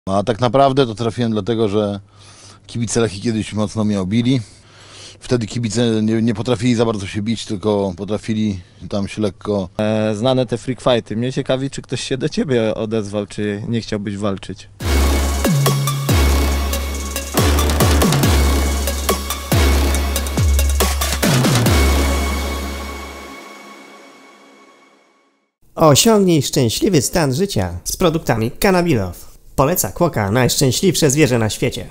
A tak naprawdę to trafiłem dlatego, że kibice Lechii kiedyś mocno mnie obili. Wtedy kibice nie potrafili za bardzo się bić, tylko potrafili tam się lekko... Znane te freak fighty. Mnie ciekawi, czy ktoś się do ciebie odezwał, czy nie chciałbyś walczyć. Osiągnij szczęśliwy stan życia z produktami Cannabilow. Poleca Kłoka, najszczęśliwsze zwierzę na świecie.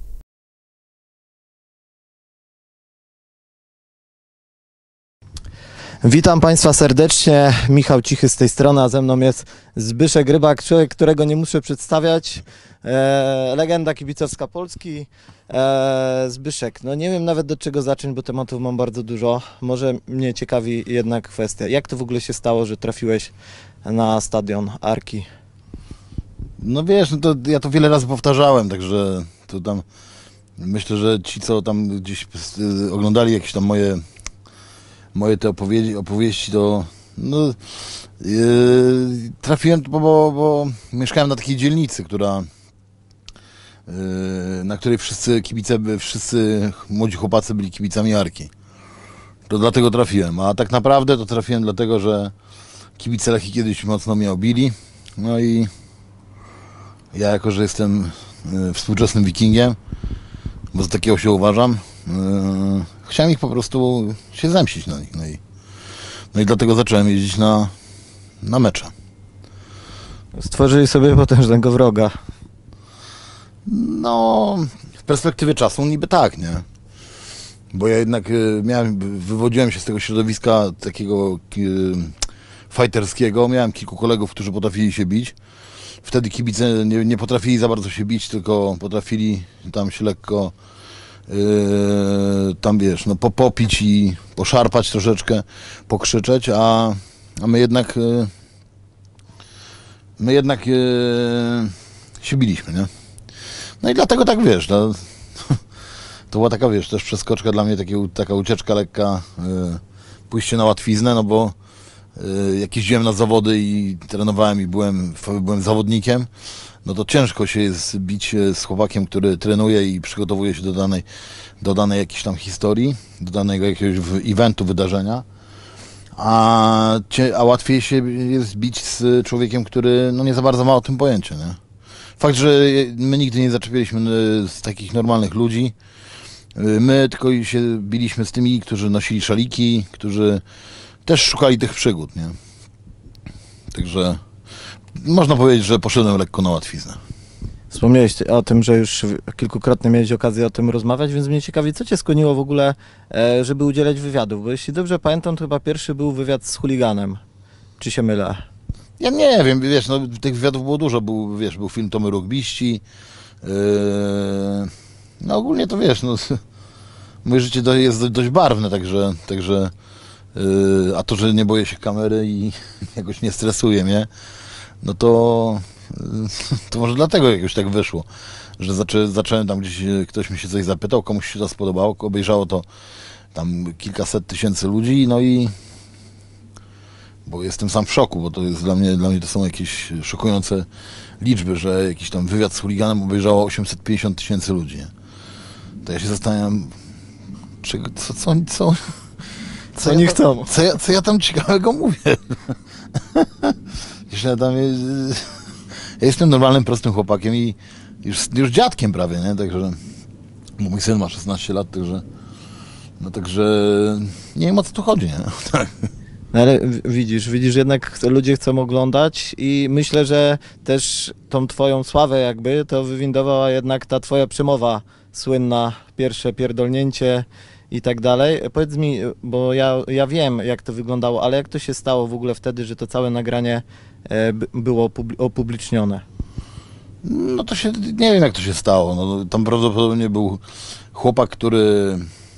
Witam Państwa serdecznie, Michał Cichy z tej strony, a ze mną jest Zbyszek Rybak, człowiek, którego nie muszę przedstawiać, legenda kibicowska Polski. Zbyszek, no nie wiem nawet do czego zacząć, bo tematów mam bardzo dużo. Może mnie ciekawi jedna kwestia, jak to w ogóle się stało, że trafiłeś na stadion Arki? No wiesz, no to ja to wiele razy powtarzałem, także to tam myślę, że ci, co tam gdzieś oglądali jakieś tam moje te opowieści, to no, trafiłem, bo mieszkałem na takiej dzielnicy, na której wszyscy młodzi chłopacy byli kibicami Arki. To dlatego trafiłem, a tak naprawdę to trafiłem dlatego, że kibice Lechii kiedyś mocno mnie obili. No i ja, jako że jestem współczesnym wikingiem, bo za takiego się uważam, chciałem ich po prostu się zemścić na nich. No i dlatego zacząłem jeździć na mecze. Stworzyli sobie potężnego wroga. No, w perspektywie czasu niby tak, nie? Bo ja jednak wywodziłem się z tego środowiska takiego fighterskiego. Miałem kilku kolegów, którzy potrafili się bić. Wtedy kibice nie potrafili za bardzo się bić, tylko potrafili tam się lekko tam wiesz, no popić i poszarpać troszeczkę, pokrzyczeć, a my jednak się biliśmy, nie? No i dlatego tak, wiesz, to była taka, wiesz, też przeskoczka dla mnie, taka ucieczka lekka, pójście na łatwiznę, no bo jak jeździłem na zawody i trenowałem i byłem zawodnikiem, no to ciężko się jest bić z chłopakiem, który trenuje i przygotowuje się do danej jakiejś tam historii, do danego jakiegoś eventu, wydarzenia, a łatwiej się jest bić z człowiekiem, który no nie za bardzo ma o tym pojęcie, nie? Fakt, że my nigdy nie zaczepialiśmy z takich normalnych ludzi, my tylko się biliśmy z tymi, którzy nosili szaliki, którzy też szukali tych przygód, nie? Także można powiedzieć, że poszedłem lekko na łatwiznę. Wspomniałeś o tym, że już kilkukrotnie miałeś okazję o tym rozmawiać, więc mnie ciekawi, co cię skłoniło w ogóle, żeby udzielać wywiadów, bo jeśli dobrze pamiętam, to chyba pierwszy był wywiad z chuliganem. Czy się mylę? Ja nie wiem, wiesz, no tych wywiadów było dużo, był film Tomy Rugbiści, no ogólnie to wiesz, no moje życie jest dość barwne, także a to, że nie boję się kamery i jakoś nie stresuje mnie, no to może dlatego jakoś tak wyszło, że zacząłem tam gdzieś, ktoś mi się coś zapytał, komuś się to spodobało, obejrzało to tam kilkaset tysięcy ludzi, no i bo jestem sam w szoku, bo to jest dla mnie to są jakieś szokujące liczby, że jakiś tam wywiad z chuliganem obejrzało 850 tysięcy ludzi, nie? To ja się zastanawiam, Co oni chcą? Co ja tam ciekawego mówię? Ja jestem normalnym, prostym chłopakiem i już dziadkiem prawie, nie? Także, bo mój syn ma 16 lat, także nie wiem, o co tu chodzi, nie? No ale widzisz, jednak ludzie chcą oglądać i myślę, że też tą twoją sławę jakby to wywindowała jednak ta twoja przemowa słynna, pierwsze pierdolnięcie i tak dalej. Powiedz mi, bo ja wiem, jak to wyglądało, ale jak to się stało w ogóle wtedy, że to całe nagranie było opublicznione? No to się, nie wiem jak to się stało. No, tam prawdopodobnie był chłopak, który...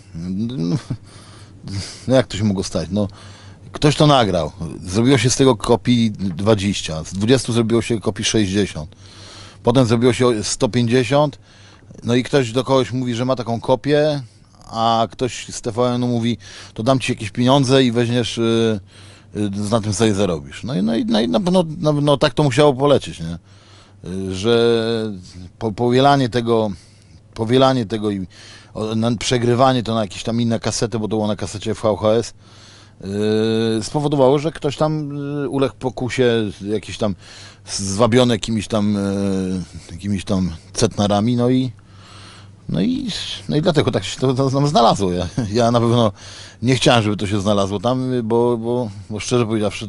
No jak to się mogło stać? No, ktoś to nagrał. Zrobiło się z tego kopii 20. Z 20 zrobiło się kopii 60. Potem zrobiło się 150. No i ktoś do kogoś mówi, że ma taką kopię, a ktoś z TVN-u mówi, to dam ci jakieś pieniądze i weźmiesz, na tym sobie zarobisz. No tak to musiało polecieć, nie? że powielanie tego i przegrywanie to na jakieś tam inne kasety, bo to było na kasecie VHS, spowodowało, że ktoś tam uległ pokusie, jakiś tam zwabiony jakimiś tam cetnarami, no i dlatego tak się to tam znalazło. Ja na pewno nie chciałem, żeby to się znalazło tam, bo szczerze powiedziawszy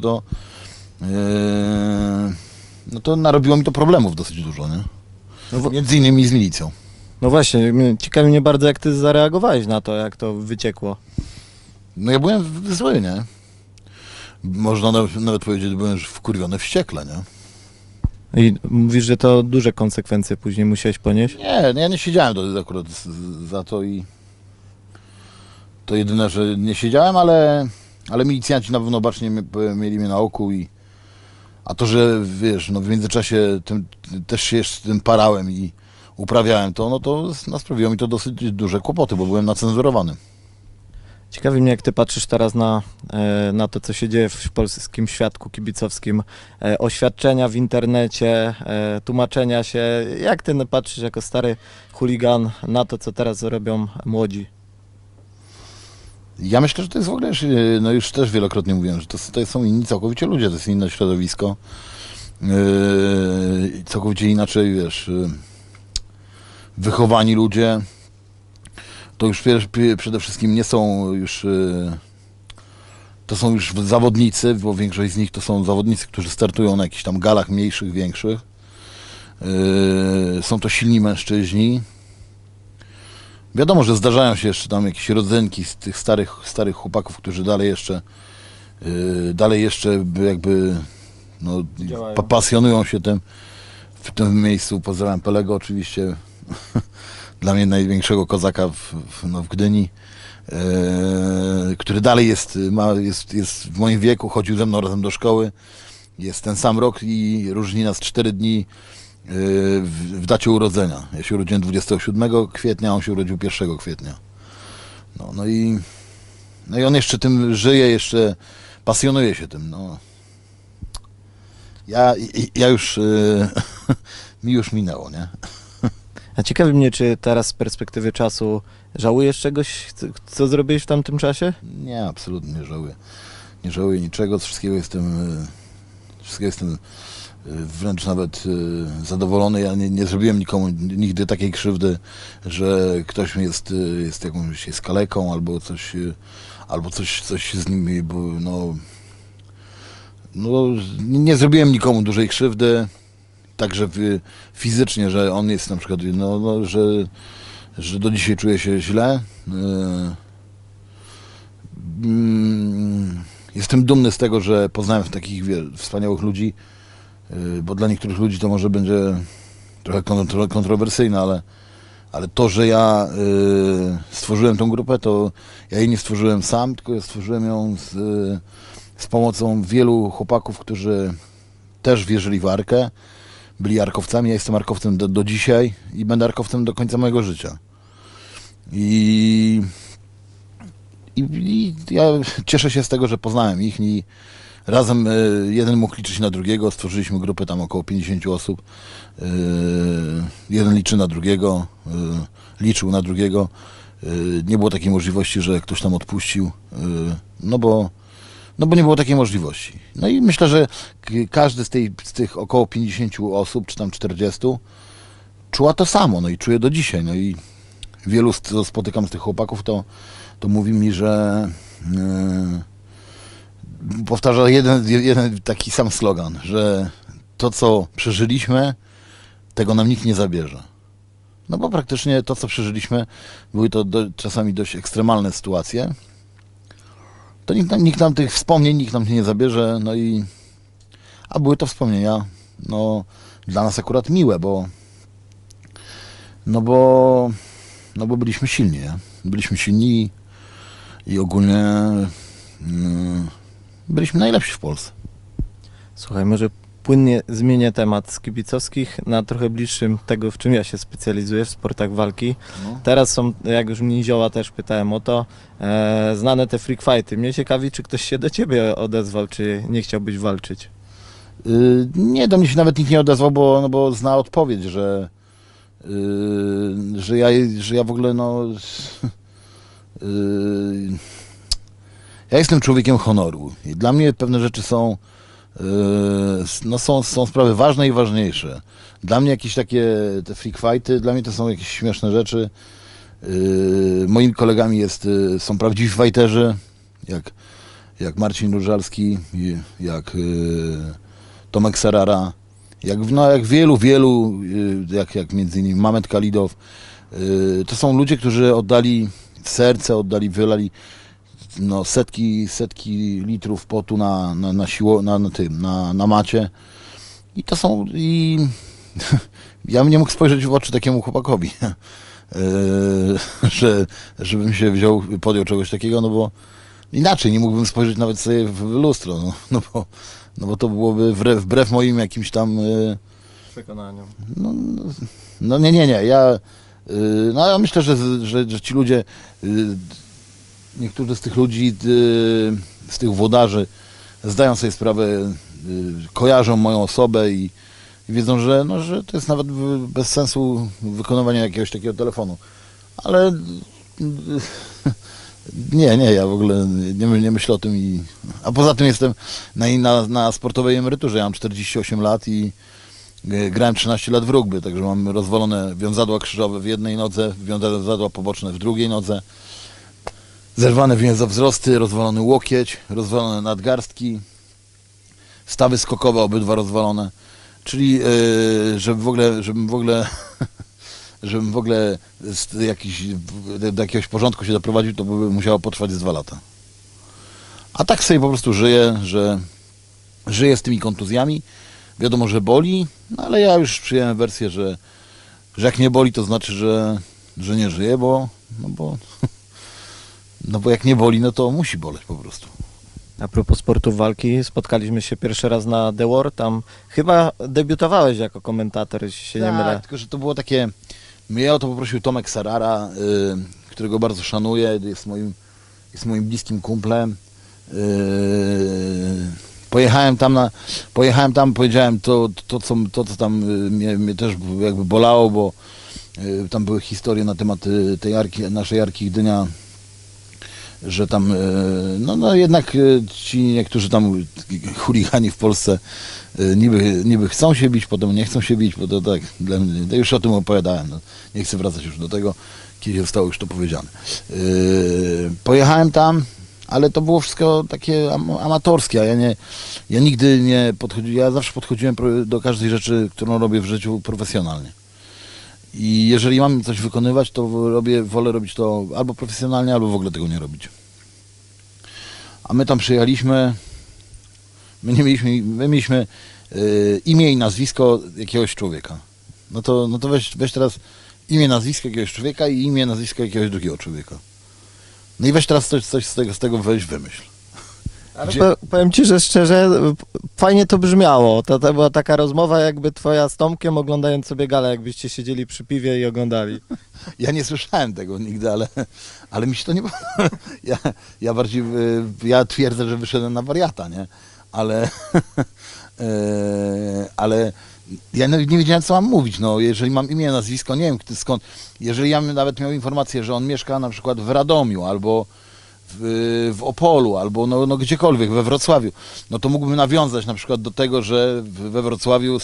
no to narobiło mi to problemów dosyć dużo, nie? No, Między innymi z milicją. no właśnie, ciekawi mnie bardzo, jak ty zareagowałeś na to, jak to wyciekło. No ja byłem zły, nie? Można nawet powiedzieć, że byłem wkurwiony wściekle, nie? I mówisz, że to duże konsekwencje później musiałeś ponieść? Nie, ja nie siedziałem akurat za to i to jedyne, że nie siedziałem, ale milicjanci na pewno bacznie mieli mnie na oku a to, że wiesz, no w międzyczasie też się jeszcze tym parałem i uprawiałem to, no to sprawiło mi to dosyć duże kłopoty, bo byłem nacenzurowany. Ciekawi mnie, jak ty patrzysz teraz na to, co się dzieje w polskim świadku kibicowskim, oświadczenia w internecie, tłumaczenia się. Jak ty patrzysz jako stary chuligan na to, co teraz robią młodzi? Ja myślę, że to jest w ogóle, no już też wielokrotnie mówiłem, że to są inni całkowicie ludzie, to jest inne środowisko. Całkowicie inaczej, wiesz, wychowani ludzie. To już przede wszystkim nie są już, to są już zawodnicy, bo większość z nich to są zawodnicy, którzy startują na jakichś tam galach mniejszych, większych. Są to silni mężczyźni. Wiadomo, że zdarzają się jeszcze tam jakieś rodzynki z tych starych chłopaków, którzy dalej jeszcze jakby no, pasjonują się tym w tym miejscu. Pozdrawiam Pelego oczywiście. Dla mnie największego kozaka w Gdyni, który dalej jest w moim wieku, chodził ze mną razem do szkoły. Jest ten sam rok i różni nas 4 dni w dacie urodzenia. Ja się urodziłem 27 kwietnia, a on się urodził 1 kwietnia. No i on jeszcze tym żyje, jeszcze pasjonuje się tym. No. Ja już mi już minęło, nie? A ciekawi mnie, czy teraz z perspektywy czasu żałujesz czegoś, co zrobiłeś w tamtym czasie? Nie, absolutnie nie żałuję. Nie żałuję niczego, z wszystkiego jestem wręcz nawet zadowolony. Ja nie zrobiłem nikomu nigdy takiej krzywdy, że ktoś jest jakąś kaleką albo coś z nim, bo nie zrobiłem nikomu dużej krzywdy. Także fizycznie, że on jest na przykład, że do dzisiaj czuje się źle. Jestem dumny z tego, że poznałem takich wspaniałych ludzi, bo dla niektórych ludzi to może będzie trochę kontrowersyjne, ale to, że ja stworzyłem tą grupę, to ja jej nie stworzyłem sam, tylko ja stworzyłem ją z pomocą wielu chłopaków, którzy też wierzyli w Arkę. Byli arkowcami, ja jestem arkowcem do dzisiaj i będę arkowcem do końca mojego życia. I ja cieszę się z tego, że poznałem ich i razem jeden mógł liczyć na drugiego, stworzyliśmy grupę tam około 50 osób. Jeden liczy na drugiego, liczył na drugiego. Nie było takiej możliwości, że ktoś tam odpuścił, no bo nie było takiej możliwości. No i myślę, że każdy z tych około 50 osób, czy tam 40, czuła to samo, no i czuje do dzisiaj. No i wielu spotykam z tych chłopaków, to mówi mi, że powtarza jeden taki sam slogan, że to, co przeżyliśmy, tego nam nikt nie zabierze. No bo praktycznie to, co przeżyliśmy, były to czasami dość ekstremalne sytuacje. To nikt nam tych wspomnień, nikt nam nie zabierze, a były to wspomnienia, dla nas akurat miłe, bo byliśmy silni, nie? Byliśmy silni i ogólnie byliśmy najlepsi w Polsce. Słuchaj, może płynnie zmienię temat z kibicowskich na trochę bliższym tego, w czym ja się specjalizuję, w sportach walki. No. Teraz są, jak już mnie Zioła też pytałem o to, znane te freak fighty. Mnie ciekawi, czy ktoś się do ciebie odezwał, czy nie chciałbyś walczyć. Nie, do mnie się nawet nikt nie odezwał, bo, no bo zna odpowiedź, że ja w ogóle, no... Ja jestem człowiekiem honoru i dla mnie pewne rzeczy są, no są sprawy ważne i ważniejsze. Dla mnie jakieś takie te freak fighty, dla mnie to są jakieś śmieszne rzeczy. Moimi kolegami są prawdziwi fighterzy, jak Marcin Różalski, jak Tomek Serara, jak wielu, jak między innymi Mamet Kalidow. To są ludzie, którzy oddali serce, wylali no, setki litrów potu na macie. I to są... Ja bym nie mógł spojrzeć w oczy takiemu chłopakowi, żebym się podjął czegoś takiego, no bo inaczej nie mógłbym spojrzeć nawet sobie w lustro, no bo to byłoby wbrew moim jakimś tam... Przekonaniom. No nie. Ja myślę, że ci ludzie, niektórzy z tych ludzi, z tych włodarzy zdają sobie sprawę, kojarzą moją osobę i wiedzą, że to jest nawet bez sensu wykonywanie jakiegoś takiego telefonu. Ale nie, ja w ogóle nie myślę o tym. A poza tym jestem na sportowej emeryturze. Ja mam 48 lat i grałem 13 lat w rugby, także mam rozwalone wiązadła krzyżowe w jednej nodze, wiązadła poboczne w drugiej nodze, zerwane więzowzrosty, rozwalony łokieć, rozwalone nadgarstki, stawy skokowe obydwa rozwalone. Czyli żebym w ogóle do jakiegoś porządku się doprowadził, to by musiało potrwać z 2 lata. A tak sobie po prostu żyję z tymi kontuzjami. Wiadomo, że boli, no ale ja już przyjąłem wersję, że jak nie boli, to znaczy, że nie żyję, bo jak nie boli, no to musi boleć po prostu. A propos sportów walki, spotkaliśmy się pierwszy raz na The War, tam chyba debiutowałeś jako komentator, jeśli się nie mylę. Tak, tylko że to było takie, mnie o to poprosił Tomek Serara, którego bardzo szanuję, jest moim bliskim kumplem. Pojechałem tam, powiedziałem to co tam mnie też jakby bolało, bo tam były historie na temat tej naszej Arki Gdynia, że tam, no jednak ci niektórzy tam chuligani w Polsce niby chcą się bić, potem nie chcą się bić, bo to tak, ja już o tym opowiadałem, no, nie chcę wracać już do tego, kiedy zostało już to powiedziane. Pojechałem tam, ale to było wszystko takie amatorskie, a ja nigdy nie podchodziłem, ja zawsze podchodziłem do każdej rzeczy, którą robię w życiu profesjonalnie. I jeżeli mam coś wykonywać, to wolę robić to albo profesjonalnie, albo w ogóle tego nie robić. A my tam przyjechaliśmy, my mieliśmy imię i nazwisko jakiegoś człowieka. No to weź teraz imię, nazwisko jakiegoś człowieka i imię, nazwisko jakiegoś drugiego człowieka. No i weź teraz coś z tego wymyśl. Ale powiem Ci, że szczerze, fajnie to brzmiało. To była taka rozmowa jakby twoja z Tomkiem, oglądając sobie galę, jakbyście siedzieli przy piwie i oglądali. Ja nie słyszałem tego nigdy, ale mi się to nie... Ja bardziej... Ja twierdzę, że wyszedłem na wariata, nie? Ale ja nie wiedziałem, co mam mówić. No, jeżeli mam imię, nazwisko, nie wiem skąd. Jeżeli ja bym nawet miał informację, że on mieszka na przykład w Radomiu albo w Opolu, albo no gdziekolwiek, we Wrocławiu, no to mógłbym nawiązać na przykład do tego, że we Wrocławiu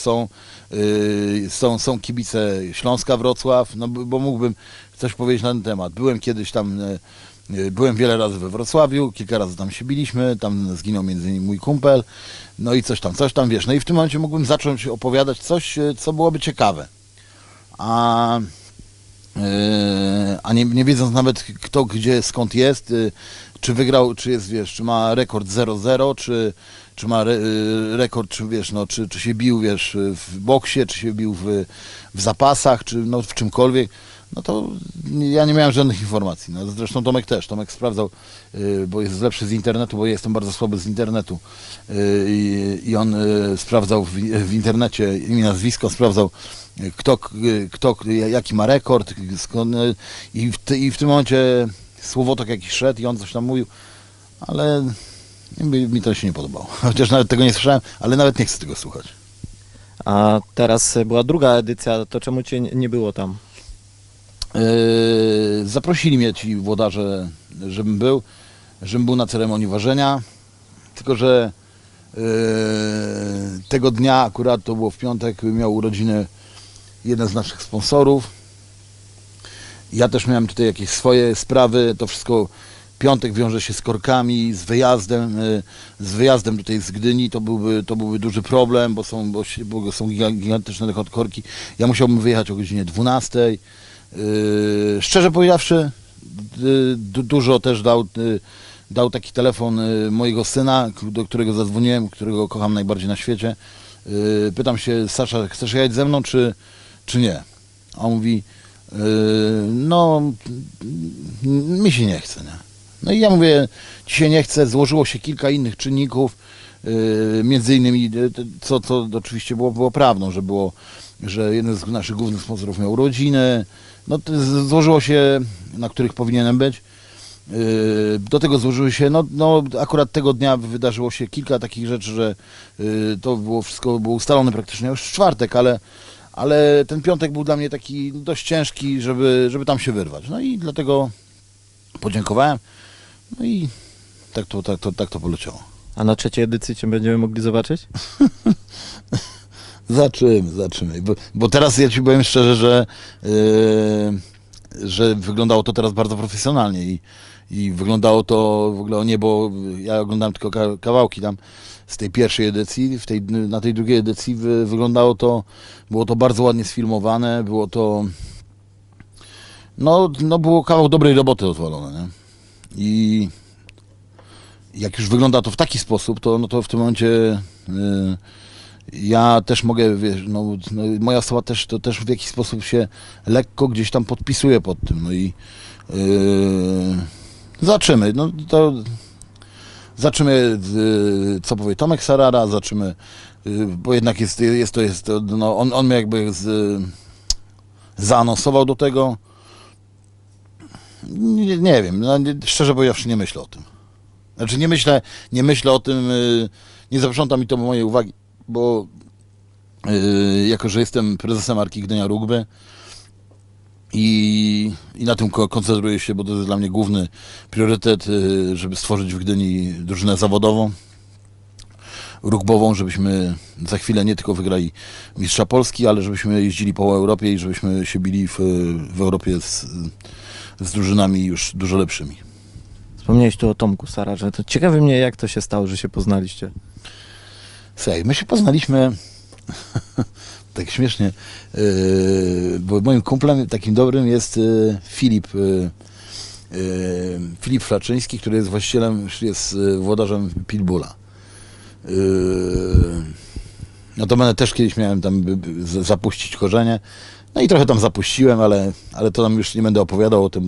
są kibice Śląska Wrocław, no bo mógłbym coś powiedzieć na ten temat. Byłem kiedyś tam, byłem wiele razy we Wrocławiu, kilka razy tam się biliśmy, tam zginął między innymi mój kumpel, no i coś tam, wiesz, no i w tym momencie mógłbym zacząć opowiadać coś, co byłoby ciekawe. A nie wiedząc nawet kto, gdzie, skąd jest, czy wygrał, czy jest, wiesz, czy ma rekord 0-0, czy ma rekord, czy wiesz, no, czy się bił, wiesz, w boksie, czy się bił w zapasach, czy no w czymkolwiek, no to ja nie miałem żadnych informacji. No, zresztą Tomek też. Tomek sprawdzał, bo jest lepszy z internetu, bo ja jestem bardzo słaby z internetu. I on sprawdzał w internecie imię, nazwisko, sprawdzał kto jaki ma rekord. I w tym momencie słowotok jakiś szedł i on coś tam mówił, ale Mi to się nie podobało. Chociaż nawet tego nie słyszałem, ale nawet nie chcę tego słuchać. A teraz była druga edycja, to czemu cię nie było tam? Zaprosili mnie ci włodarze, żebym był na ceremonii ważenia, tylko że tego dnia, akurat to było w piątek, miał urodziny jeden z naszych sponsorów. Ja też miałem tutaj jakieś swoje sprawy, to wszystko piątek wiąże się z korkami, z wyjazdem tutaj z Gdyni, to byłby duży problem, bo są gigantyczne korki. Ja musiałbym wyjechać o godzinie 12. Szczerze powiedziawszy, dużo też dał taki telefon mojego syna, do którego zadzwoniłem, którego kocham najbardziej na świecie. Pytam się: Sasza, chcesz jechać ze mną, czy nie? A on mówi: no, mi się nie chce, nie? No i ja mówię: ci się nie chce, złożyło się kilka innych czynników, między innymi, co oczywiście było prawdą, że jeden z naszych głównych sponsorów miał urodziny, no to złożyło się, na których powinienem być. Do tego złożyły się, no akurat tego dnia wydarzyło się kilka takich rzeczy, że to wszystko było ustalone praktycznie już w czwartek, ale ten piątek był dla mnie taki dość ciężki, żeby tam się wyrwać. No i dlatego podziękowałem, no i tak to poleciało. A na trzeciej edycji cię będziemy mogli zobaczyć? Zaczymy. Bo teraz ja ci powiem szczerze, że wyglądało to teraz bardzo profesjonalnie i wyglądało to w ogóle nie, bo ja oglądałem tylko kawałki tam z tej pierwszej edycji, na tej drugiej edycji wyglądało to, było to bardzo ładnie sfilmowane, było to, no było kawał dobrej roboty odwalone, nie? I jak już wygląda to w taki sposób, to w tym momencie ja też mogę, wiesz, moja osoba też w jakiś sposób się lekko gdzieś tam podpisuje pod tym, no i zobaczymy, zobaczymy, co powie Tomek Sarara, zobaczymy, bo jednak on mnie jakby zaanonsował do tego. Nie wiem, szczerze powiedziawszy, nie myślę o tym. Znaczy nie myślę o tym, nie zaprząta mi to mojej uwagi, bo jako że jestem prezesem Arki Gdynia Rugby i na tym koncentruję się, bo to jest dla mnie główny priorytet, żeby stworzyć w Gdyni drużynę zawodową, rugbową, żebyśmy za chwilę nie tylko wygrali Mistrza Polski, ale żebyśmy jeździli po Europie i żebyśmy się bili w Europie z drużynami już dużo lepszymi. Wspomniałeś tu o Tomku Sararze, to ciekawi mnie, jak to się stało, że się poznaliście. Słuchaj, my się poznaliśmy tak śmiesznie, bo moim kumplem takim dobrym jest Filip Flaczyński, który jest właścicielem, jest włodarzem Pitbulla. No to będę też kiedyś miałem tam zapuścić korzenie, no i trochę tam zapuściłem, ale to tam już nie będę opowiadał o tym,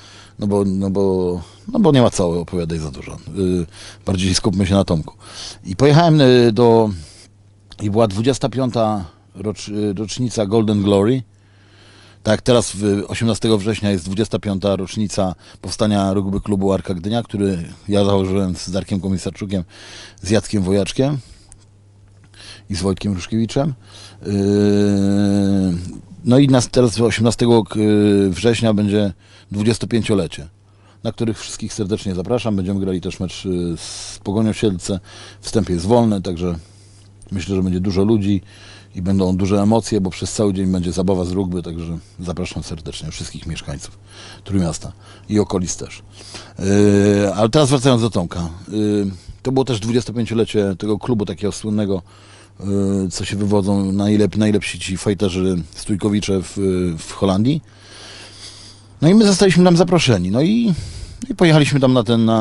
bo nie ma co opowiadać za dużo. Bardziej skupmy się na Tomku. I pojechałem i była 25. rocznica Golden Glory. Tak, teraz 18 września jest 25. rocznica powstania Rugby Klubu Arka Gdynia, który ja założyłem z Darkiem Komisarczukiem, z Jackiem Wojaczkiem i z Wojtkiem Ruszkiewiczem. No i teraz 18 września będzie 25-lecie, na których wszystkich serdecznie zapraszam. Będziemy grali też mecz z Pogonią Siedlce. Wstęp jest wolny, także myślę, że będzie dużo ludzi i będą duże emocje, bo przez cały dzień będzie zabawa z rugby, także zapraszam serdecznie wszystkich mieszkańców Trójmiasta i okolic też. Ale teraz wracając do Tomka. To było też 25-lecie tego klubu takiego słynnego, co się wywodzą najlepsi ci fajterzy stójkowicze w Holandii. No i my zostaliśmy tam zaproszeni. No i pojechaliśmy tam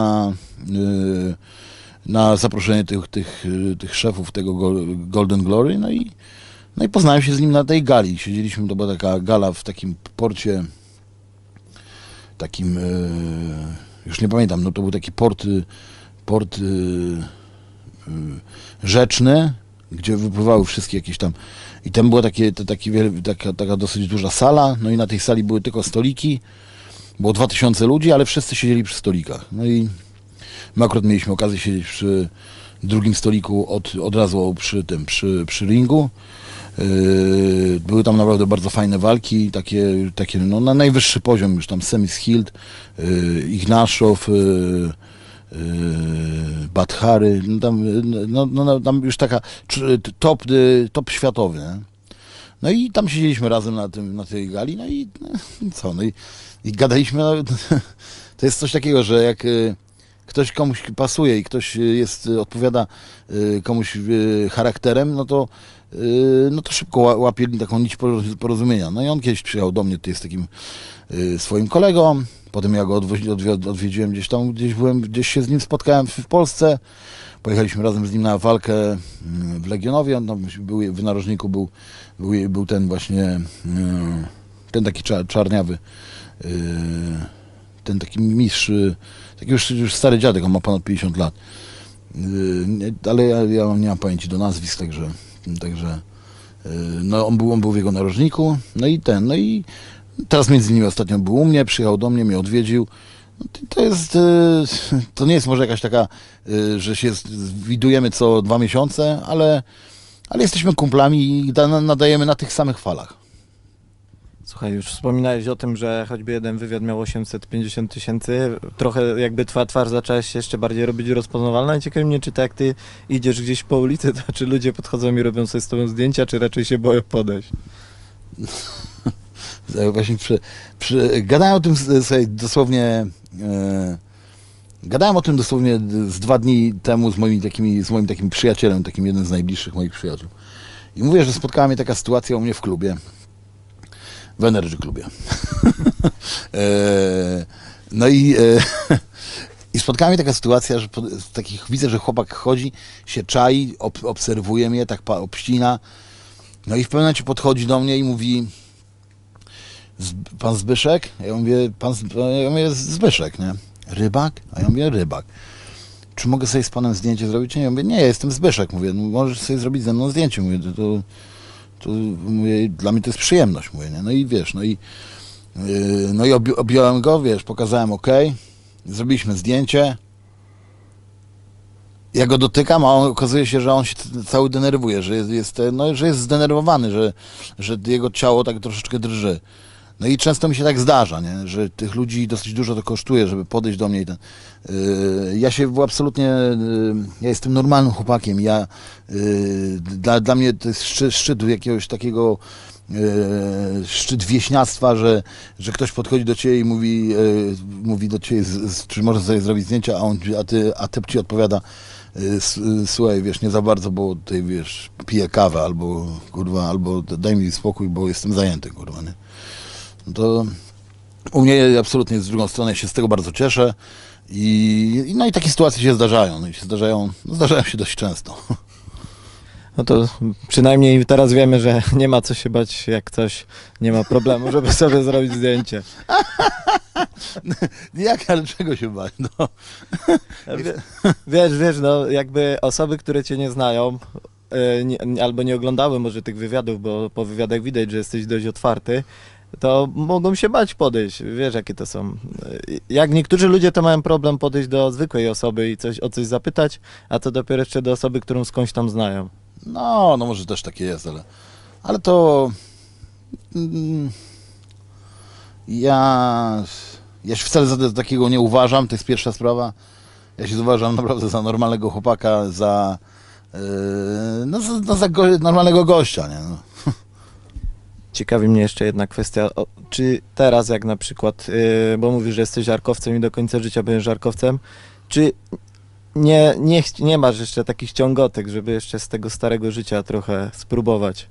na zaproszenie tych szefów tego Golden Glory. No i poznałem się z nim na tej gali. Siedzieliśmy, to była taka gala w takim porcie, takim, już nie pamiętam, no to był taki port rzeczny, gdzie wypływały wszystkie jakieś tam, i tam była taka dosyć duża sala, no i na tej sali były tylko stoliki, było 2000 ludzi, ale wszyscy siedzieli przy stolikach. No i My akurat mieliśmy okazję siedzieć przy drugim stoliku od razu przy ringu. Były tam naprawdę bardzo fajne walki, takie no, na najwyższy poziom, już tam Semis Hild, Ignaszow, Badhary, tam już taka top światowy. Nie? No i tam siedzieliśmy razem na tej gali, no i co, no i gadaliśmy, no, to jest coś takiego, że jak ktoś komuś pasuje i ktoś odpowiada komuś charakterem, no to szybko łapie taką nić porozumienia. No i on kiedyś przyjechał do mnie tutaj z takim swoim kolegą, potem ja go odwiedziłem gdzieś się z nim spotkałem w Polsce, pojechaliśmy razem z nim na walkę w Legionowie, on tam w narożniku był ten właśnie, ten taki czarniawy, ten taki mistrz, taki już stary dziadek, on ma ponad 50 lat, ale ja nie mam pamięci do nazwisk, także no on był w jego narożniku, no i teraz między innymi ostatnio był u mnie, przyjechał do mnie, mnie odwiedził. No to nie jest może jakaś taka, że się widujemy co 2 miesiące, ale jesteśmy kumplami i nadajemy na tych samych falach. Słuchaj, już wspominałeś o tym, że choćby jeden wywiad miał 850 000, trochę jakby twoja twarz zaczęła się jeszcze bardziej robić rozpoznawalna i ciekawi mnie, czy tak jak ty idziesz gdzieś po ulicy, to czy ludzie podchodzą i robią sobie z tobą zdjęcia, czy raczej się boją podejść? Właśnie gadałem o tym sobie dosłownie, gadałem o tym dosłownie z 2 dni temu z moim takim przyjacielem, takim jednym z najbliższych moich przyjaciół. I mówię, że spotkała mnie taka sytuacja u mnie w klubie, w Energy klubie. No i spotkała mnie taka sytuacja, że widzę, że chłopak chodzi, się czai, obserwuje mnie, tak obścina. No i w pewnym momencie podchodzi do mnie i mówi: pan Zbyszek? Ja mówię, Zbyszek, nie? Rybak? A ja mówię, Rybak. Czy mogę sobie z panem zdjęcie zrobić? Nie, ja mówię, nie, ja jestem Zbyszek. Mówię, no możesz sobie zrobić ze mną zdjęcie. Mówię, to mówię, dla mnie to jest przyjemność. Mówię, nie? No i wiesz, no i objąłem go, wiesz, pokazałem zrobiliśmy zdjęcie. Ja go dotykam, a okazuje się, że on się cały denerwuje, że jest zdenerwowany, że jego ciało tak troszeczkę drży. No i często mi się tak zdarza, nie? Że tych ludzi dosyć dużo to kosztuje, żeby podejść do mnie. Ja się absolutnie, ja jestem normalnym chłopakiem. Dla mnie to jest szczyt jakiegoś takiego, szczyt wieśniactwa, że ktoś podchodzi do ciebie i mówi do ciebie, czy możesz sobie zrobić zdjęcia, a typ ci odpowiada: słuchaj, wiesz, nie za bardzo, bo tutaj, wiesz, piję kawę, albo daj mi spokój, bo jestem zajęty, kurwa, nie? No to u mnie absolutnie z drugą stronę się z tego bardzo cieszę i takie sytuacje się zdarzają, zdarzają się dość często. No to przynajmniej teraz wiemy, że nie ma co się bać, jak ktoś nie ma problemu, żeby sobie zrobić zdjęcie. Ale czego się bać, no. Wiesz, no jakby osoby, które cię nie znają, albo nie oglądały może tych wywiadów, bo po wywiadach widać, że jesteś dość otwarty, to mogą się bać podejść. Wiesz, jakie to są. Jak niektórzy ludzie to mają problem podejść do zwykłej osoby i o coś zapytać, a to dopiero jeszcze do osoby, którą skądś tam znają. No może też takie jest, ale to ja się wcale za takiego nie uważam, to jest pierwsza sprawa. Ja się uważam naprawdę za normalnego chłopaka, za normalnego gościa, nie? No. Ciekawi mnie jeszcze jedna kwestia, czy teraz jak na przykład, bo mówisz, że jesteś żarkowcem i do końca życia będziesz żarkowcem, czy nie masz jeszcze takich ciągotek, żeby jeszcze z tego starego życia trochę spróbować?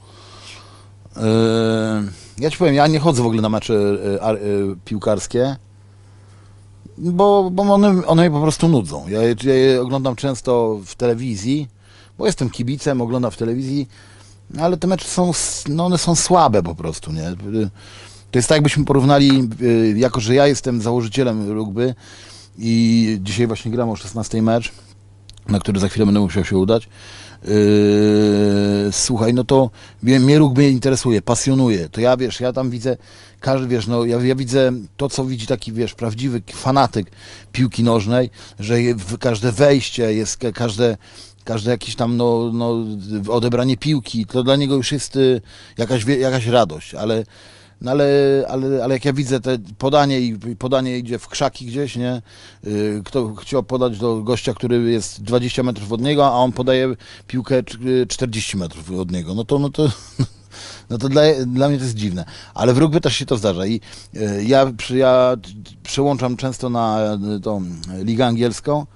Ja ci powiem, ja nie chodzę w ogóle na mecze piłkarskie, bo one mnie po prostu nudzą. Ja je oglądam często w telewizji, bo jestem kibicem, oglądam w telewizji, ale te mecze one są słabe po prostu, nie? To jest tak, jakbyśmy porównali, jako że ja jestem założycielem rugby i dzisiaj właśnie gram o 16 mecz, na który za chwilę będę musiał się udać, Słuchaj, no to mnie rugby interesuje, pasjonuje. To ja, wiesz, ja tam widzę, każdy, wiesz, no ja widzę to, co widzi taki, wiesz, prawdziwy fanatyk piłki nożnej, że każde wejście jest, każde jakieś tam, odebranie piłki, to dla niego już jest jakaś radość, no ale jak ja widzę te podanie i podanie idzie w krzaki gdzieś, nie? Kto chciał podać do gościa, który jest 20 metrów od niego, a on podaje piłkę 40 metrów od niego, no to dla mnie to jest dziwne. Ale w rugby też się to zdarza i ja przełączam często na tą ligę angielską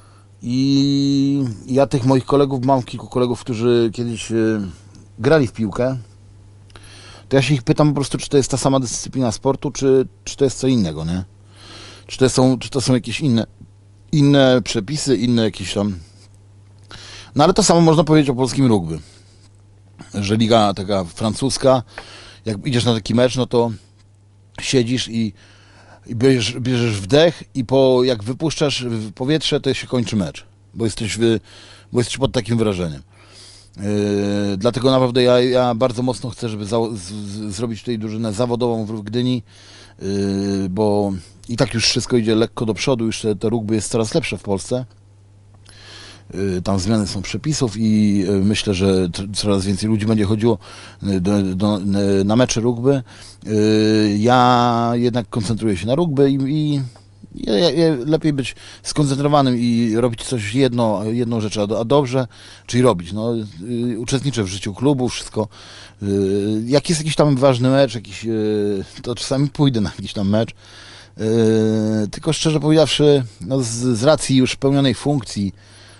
i ja tych moich kolegów, mam kilku kolegów, którzy kiedyś grali w piłkę, to ja się ich pytam po prostu, czy to jest ta sama dyscyplina sportu, czy to jest co innego, nie? Czy to są jakieś inne przepisy, inne jakieś tam... No ale to samo można powiedzieć o polskim rugby. Że liga taka francuska, jak idziesz na taki mecz, no to siedzisz i bierzesz wdech i jak wypuszczasz w powietrze, to się kończy mecz, bo jesteś pod takim wrażeniem. Dlatego naprawdę ja bardzo mocno chcę, żeby zrobić tutaj drużynę zawodową w Gdyni, bo i tak już wszystko idzie lekko do przodu, już to rugby jest coraz lepsze w Polsce. Tam zmiany są przepisów i myślę, że coraz więcej ludzi będzie chodziło na mecze rugby. Ja jednak koncentruję się na rugby i lepiej być skoncentrowanym i robić coś jedną rzecz, a dobrze, czyli robić. No, uczestniczę w życiu klubu, wszystko. Jak jest jakiś tam ważny mecz, to czasami pójdę na jakiś tam mecz. Tylko szczerze powiedziawszy, no, z racji już pełnionej funkcji,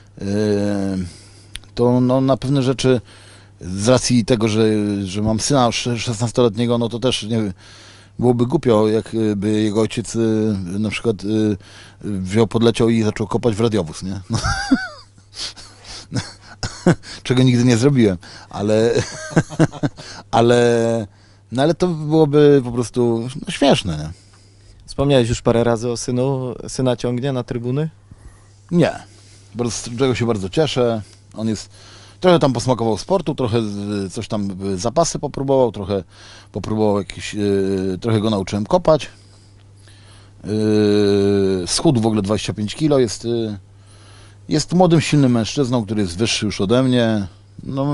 to no, na pewne rzeczy, z racji tego, że mam syna 16-letniego, no to też nie byłoby głupio, jakby jego ojciec na przykład podleciał i zaczął kopać w radiowóz, nie? No. Czego nigdy nie zrobiłem, ale to byłoby po prostu śmieszne, nie? Wspomniałeś już parę razy o synu. Syna ciągnie na trybuny? Nie. Z czego się bardzo cieszę. On jest... Trochę tam posmakował sportu, trochę coś tam zapasy popróbował, trochę popróbował trochę go nauczyłem kopać. Schudł w ogóle 25 kg, jest młodym, silnym mężczyzną, który jest wyższy już ode mnie. No,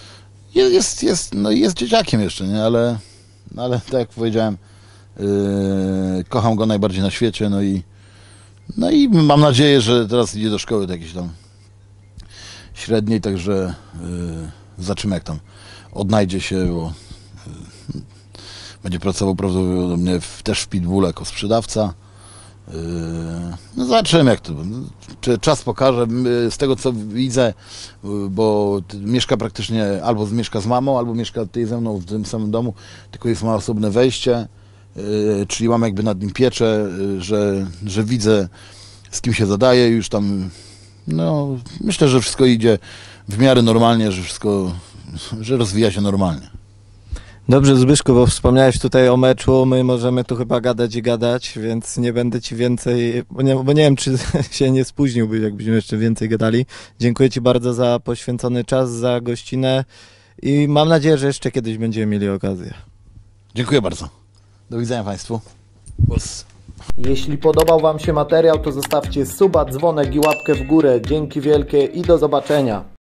jest dzieciakiem jeszcze, nie? Ale tak jak powiedziałem, kocham go najbardziej na świecie, no i mam nadzieję, że teraz idzie do szkoły jakiejś tam średniej, także zobaczymy, jak tam odnajdzie się, bo będzie pracował prawdopodobnie też w Pitbullu jako sprzedawca. No zobaczymy, jak to czy czas pokaże. Z tego, co widzę, bo mieszka praktycznie, albo mieszka z mamą, albo mieszka tutaj ze mną w tym samym domu, tylko ma osobne wejście, czyli mam jakby nad nim pieczę, że widzę, z kim się zadaje, już tam, no myślę, że wszystko idzie w miarę normalnie, że rozwija się normalnie. Dobrze, Zbyszku, bo wspomniałeś tutaj o meczu, my możemy tu chyba gadać i gadać, więc nie będę ci więcej, bo nie wiem, czy się nie spóźniłbyś, jakbyśmy jeszcze więcej gadali. Dziękuję ci bardzo za poświęcony czas, za gościnę i mam nadzieję, że jeszcze kiedyś będziemy mieli okazję. Dziękuję bardzo. Do widzenia Państwu. Jeśli podobał Wam się materiał, to zostawcie suba, dzwonek i łapkę w górę. Dzięki wielkie i do zobaczenia.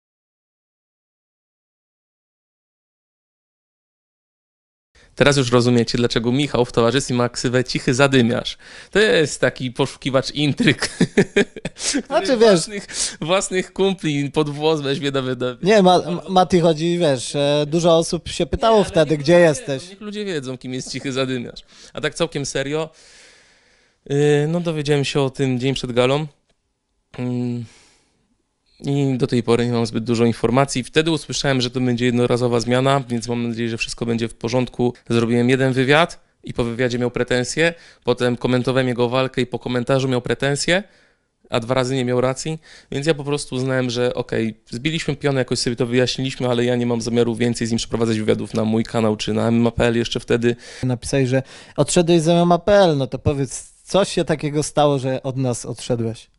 Teraz już rozumiecie, dlaczego Michał w towarzystwie ma ksywę Cichy Zadymiarz. To jest taki poszukiwacz intryg. Znaczy, wiesz... Własnych kumpli pod włos weźmie na wydanie. Nie, Mati, chodzi, wiesz, dużo osób się pytało wtedy, gdzie jesteś. Niech ludzie wiedzą, kim jest Cichy Zadymiarz. A tak całkiem serio, no dowiedziałem się o tym dzień przed galą. I do tej pory nie mam zbyt dużo informacji. Wtedy usłyszałem, że to będzie jednorazowa zmiana, więc mam nadzieję, że wszystko będzie w porządku. Zrobiłem jeden wywiad i po wywiadzie miał pretensje. Potem komentowałem jego walkę i po komentarzu miał pretensje, a 2 razy nie miał racji. Więc ja po prostu uznałem, że okej, zbiliśmy pionę, jakoś sobie to wyjaśniliśmy, ale ja nie mam zamiaru więcej z nim przeprowadzać wywiadów na mój kanał czy na MMA.pl jeszcze wtedy. Napisałeś, że odszedłeś z MMA.pl, no to powiedz, co się takiego stało, że od nas odszedłeś?